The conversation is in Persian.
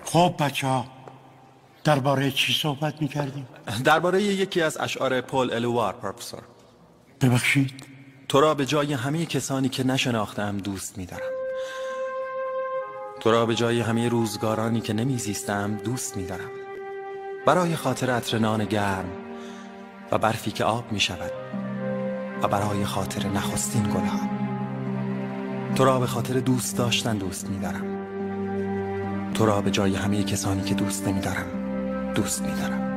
خب بچه ها درباره چی صحبت میکردیم؟ درباره یکی از اشعار پل الوار پروفسور. ببخشید؟ تو را به جای همه کسانی که نشناختم دوست می‌دارم. تو را به جای همه روزگارانی که نمیزیستم دوست می‌دارم. برای خاطر عطر نان گرم و برفی که آب می‌شود و برای خاطر نخستین گلها. تو را به خاطر دوست داشتن دوست می‌دارم. تو را به جای همه کسانی که دوست نمی‌دارم دوست می‌دارم.